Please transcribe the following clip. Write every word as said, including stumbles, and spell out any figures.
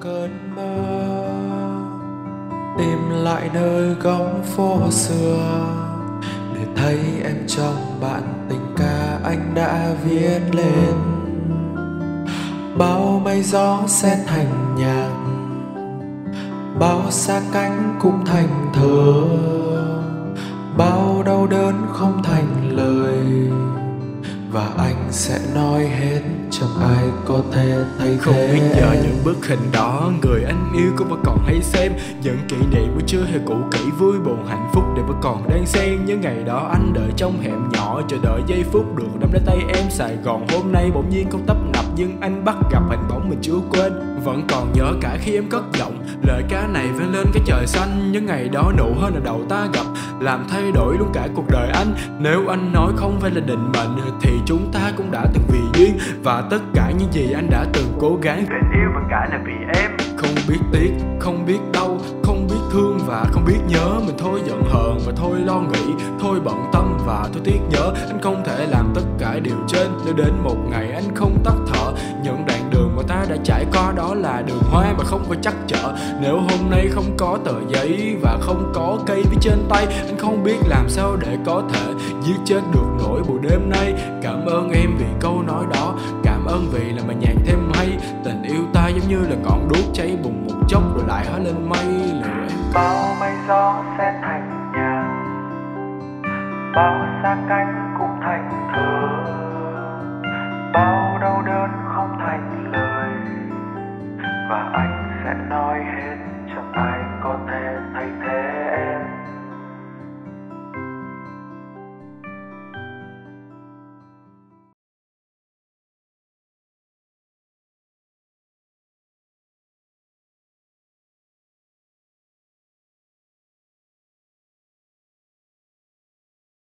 cơn mơ, tìm lại nơi góc phố xưa để thấy em trong bản tình ca anh đã viết lên. Bao mây gió sẽ thành nhạc, bao xa cánh cũng thành thơ, bao đau đớn không thành lời, và anh sẽ nói hết chẳng ai có thể thay thế. Không biết giờ những bức hình đó người anh yêu có vẫn còn hay xem, những kỷ niệm của chưa hề cũ kỹ, vui buồn hạnh phúc đều vẫn còn đang xen. Những ngày đó anh đợi trong hẻm nhỏ, chờ đợi giây phút được nắm lấy tay em. Sài Gòn hôm nay bỗng nhiên không tấp nập, nhưng anh bắt gặp hình bóng mình chưa quên. Vẫn còn nhớ cả khi em cất giọng lời ca này vang lên cái trời xanh. Những ngày đó nụ hôn là đầu ta gặp, làm thay đổi luôn cả cuộc đời anh. Nếu anh nói không phải là định mệnh thì chúng ta cũng đã từng vì duyên, và tất cả những gì anh đã từng cố gắng. Tình yêu và cả là vì em. Không biết tiếc, không biết đau, không biết thương và không biết nhớ. Mình thôi giận hờn và thôi lo nghĩ, thôi bận tâm và thôi tiếc nhớ. Anh không thể làm tất cả điều trên nếu đến một ngày anh không tắt thở. Những đoạn đường mà ta đã trải qua đó là đường hoa mà không phải chắc chở. Nếu hôm nay không có tờ giấy và không có cây viết trên tay, anh không biết làm sao để có thể giết chết được nỗi buồn đêm nay. Cảm ơn em vì câu nói đó, cảm ơn vì là mà nhạc thêm hay. Tình yêu ta giống như là ngọn đuốc cháy bùng một chốc rồi lại hóa lên mây. Liệu em Bao mây gió sẽ thành nhạc, bao xa cánh cũng thành thơ, bao đau đớn không thành lời, và anh sẽ nói hết